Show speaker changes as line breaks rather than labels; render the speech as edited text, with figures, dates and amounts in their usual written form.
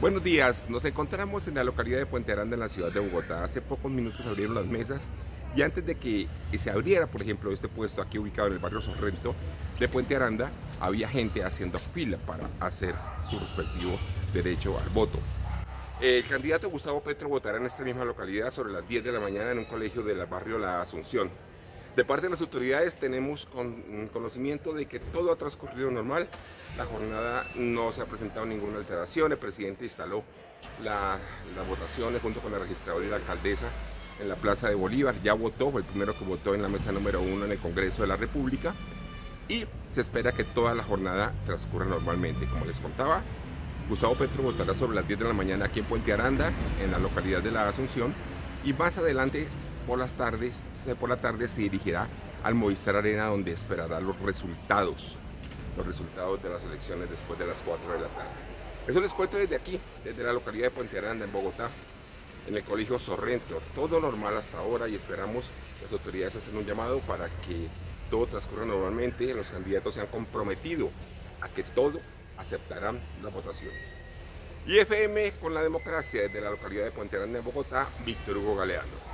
Buenos días, nos encontramos en la localidad de Puente Aranda, en la ciudad de Bogotá. Hace pocos minutos abrieron las mesas y antes de que se abriera, por ejemplo, este puesto aquí ubicado en el barrio Sorrento de Puente Aranda, había gente haciendo fila para hacer su respectivo derecho al voto. El candidato Gustavo Petro votará en esta misma localidad sobre las 10 de la mañana en un colegio del barrio La Asunción. De parte de las autoridades tenemos conocimiento de que todo ha transcurrido normal, la jornada no se ha presentado ninguna alteración, el presidente instaló las votaciones junto con la registradora y la alcaldesa en la Plaza de Bolívar, ya votó, fue el primero que votó en la mesa número 1 en el Congreso de la República y se espera que toda la jornada transcurra normalmente. Como les contaba, Gustavo Petro votará sobre las 10 de la mañana aquí en Puente Aranda, en la localidad de La Asunción, y más adelante por la tarde se dirigirá al Movistar Arena, donde esperará los resultados de las elecciones después de las 4 de la tarde. Eso les cuento desde aquí, desde la localidad de Puente Aranda, en Bogotá, en el colegio Sorrento. Todo normal hasta ahora y esperamos las autoridades hacen un llamado para que todo transcurra normalmente. Los candidatos se han comprometido a que todo aceptarán las votaciones. Y FM con la democracia, desde la localidad de Puente Aranda, en Bogotá, Víctor Hugo Galeano.